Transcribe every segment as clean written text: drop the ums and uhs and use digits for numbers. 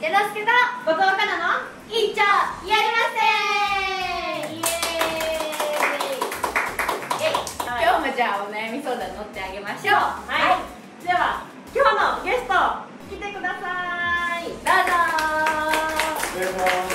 けのすけと後藤かなの一丁やりません。イエーイ。今日もじゃあお悩み相談乗ってあげましょう。 はい、では今日のゲスト来てください。 どうぞ。 お願いします。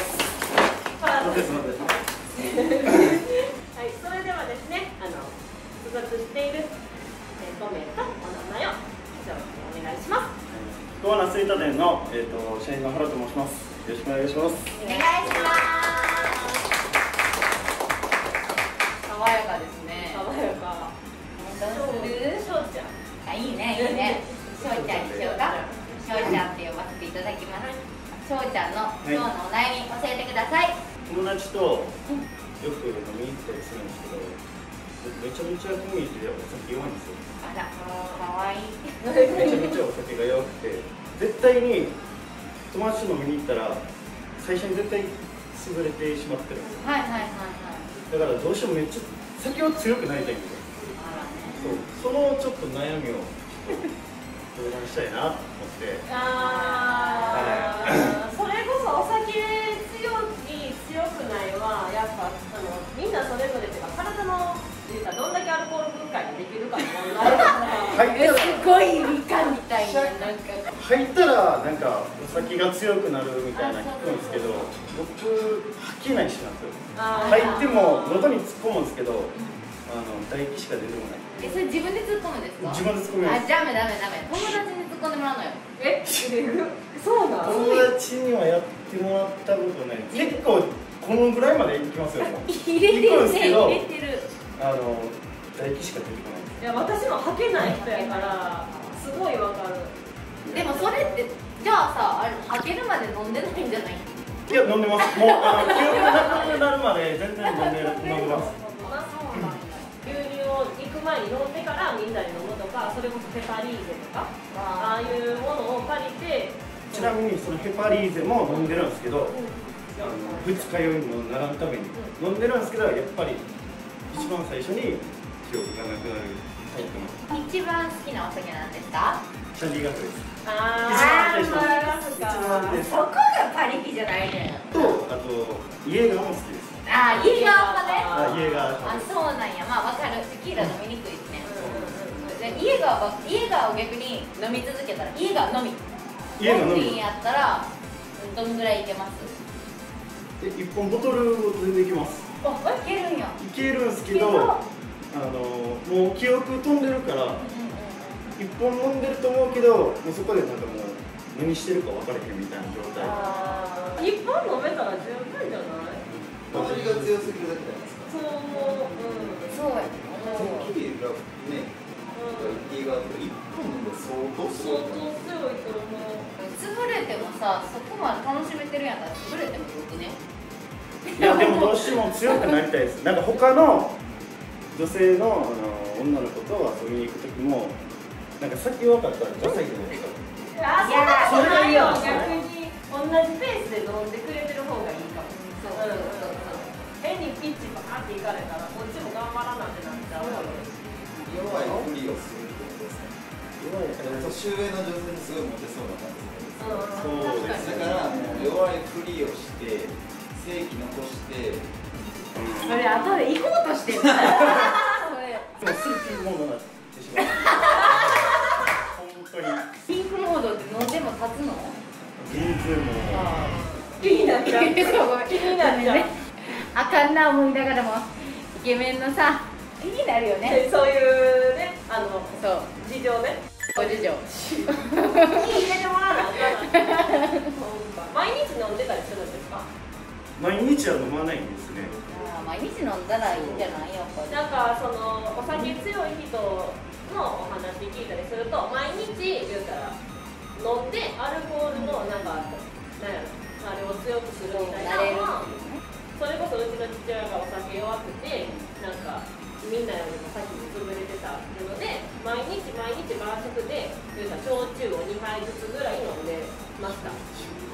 はい、それではですね、所属している5名とお名前をお願いします。 コアナスイート店の社員の原と申します。よろしくお願いします。 お願いします。爽やかですね。 爽やか。 どうする？ しょうちゃん。 あ、いいね、いいね。しょうちゃんにしようか。しょうちゃんって呼ばせていただきます。しょうちゃんの今日のお悩み教えてください。 友達とよく飲みに行ったりするんですけど、めちゃめちゃコミュニティでお酒弱いんですよ。 あら、かわいい。 めちゃめちゃお酒が弱くて、絶対に友達と飲みに行ったら最初に絶対潰れてしまってるんですよ。 はいはいはいはい。 だからどうしてもめっちゃ酒は強くなりたいんですよ。そのちょっと悩みを相談したいなと思って。 それこそお酒強くないはやっぱみんなそれぞれっていうか体のどんだけアルコール分解ができるかの問題。 すごい理科みたいな、なんか入ったらなんかお酒が強くなるみたいな聞くんですけど、僕吐けないしなんですよ。入っても喉に突っ込むんですけど、唾液しか出てこない。 それ自分で突っ込むんですか？ 自分で突っ込みます。 あ、ダメダメダメ。友達に突っ込んでもらうのよ。 そうなの？ 友達にはやってもらったことない。結構このぐらいまでいきますよ。 入れてるね、入れてる。 唾液しか出てこない。 いや、私も吐けない人やからすごいわかる。 でもそれってじゃあさ、吐けるまで飲んでないんじゃない？ いや、飲んでます。もう記憶がなくなるまで全然飲んでます。 牛乳を行く前に飲んでからみんなで飲むとか、それこそヘパリーゼとかああいうものを借りて。 ちなみにそのヘパリーゼも飲んでるんですけど、二日酔いにもならんために飲んでるんですけど、やっぱり一番最初に記憶がなくなるタイプの。 一番好きなお酒なんですか？ シャンディガフです。 あ一番です。 そこがパリピじゃないねん。 と、あとイエーガーも好きです。 あ、イエーガー派ね。 イエーガー。 あ、そうなんや。まあわかる。テキーラ飲みにくいですね。イエーガーを逆に飲み続けたら、イエーガーのみ。 イエーガーのみ。 やったらどんぐらいいけます？ 一本ボトルを全然いけます。 あ、いけるんや。 いけるんですけど、もう記憶飛んでるから、一本飲んでると思うけど、もうそこでなんかもう何してるか分からへんみたいな状態。 一本飲めたら十分じゃない？ 香りが強すぎるだけじゃないですか。 そう思う。 そうや。 テキーラね、イエーガーと一本飲んで相当強いと思う。 潰れてもさ、そこまで楽しめてるやんから潰れてもよくね。 いや、でもどうしても強くなりたいです。なんか他の女性の、女の子と遊びに行く時もなんか先分かったらダサいじゃないですか。 いや、それがいいよ。逆に同じペースで飲んでくれてる方がいいかも。変にピッチバーっていかれたらこっちも頑張らなってなっちゃう。 弱いふりをするってことですね。弱いから年上の女性にすごいモテそうな感じです。 そうです。 だから弱いふりをして正気残して。 それ後で行こうとしてる。 でもスーピーモードになってしまう。本当に。 ピンクモードって飲んでも立つの？ 全然もう。 気になっちゃう。気になっちゃう。 あかんな思いながらもイケメンのさ気になるよね。 そういうね、 そう事情ね。 ご事情。 入れてもらわなあかん。毎日飲んでたりするんですか？ 毎日は飲まないんですね。 毎日飲んだらいいんじゃない？やっぱり。 なんかお酒強い人のお話聞いたりすると、毎日言うたら飲んでアルコールのなんかあれを強くするみたいなのは、それこそうちの父親がお酒弱くてなんかみんなよりも先に潰れてたので、毎日晩酌で言うたら焼酎を2杯ずつぐらい飲んでました。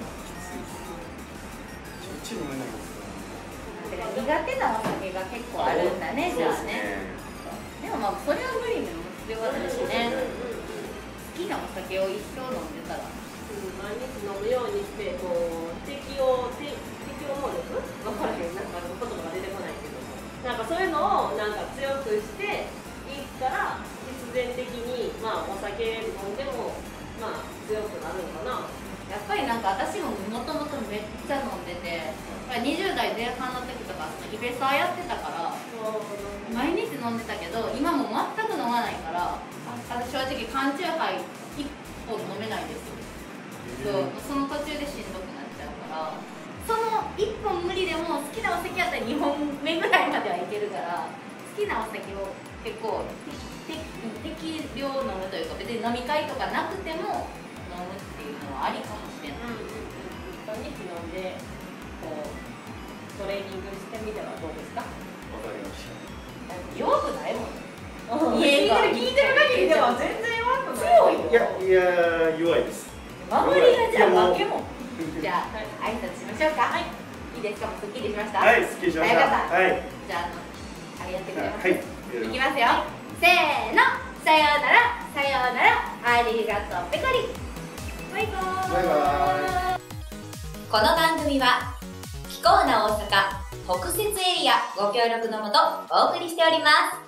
焼酎飲めないですか？ 苦手なお酒が結構あるんだね、じゃあね。でもまあそれは無理にも必要ないしね。好きなお酒を一生飲んでたら毎日飲むようにってこう適応能力分からへん、なんか言葉が出てこないけども、なんかそういうのをなんか強くしていったら必然的にまあお酒飲んでもまあ強くなるのかな。 やっぱりなんか私ももともとめっちゃ飲んでて、20代前半の時とかイベサーやってたから毎日飲んでたけど、今も全く飲まないから、正直缶チューハイ1本飲めないんですよ。その途中でしんどくなっちゃうから、その1本無理でも好きなお酒やったら2本目ぐらいまではいけるから、好きなお酒を結構適量飲むというか、別に飲み会とかなくても飲むっていうのはありかもしれない。 毎日飲んでこうトレーニングしてみてはどうですか？ わかりました。 弱くないもん。 聞いてる限りでは全然弱くない。 強いよ。 いや弱いです。 守りがじゃあ負けも。じゃあ挨拶しましょうか。はい。いいですか？もうすっきりしました。 はい、すっきりしました。はい。 じゃああれやってくれます。 はい。 いきますよ。せーの。さようなら。さようなら。ありがとう。ペコリ。バイバーイ。 バイバイ。 この番組は気候な大阪北摂エリアご協力のもとお送りしております。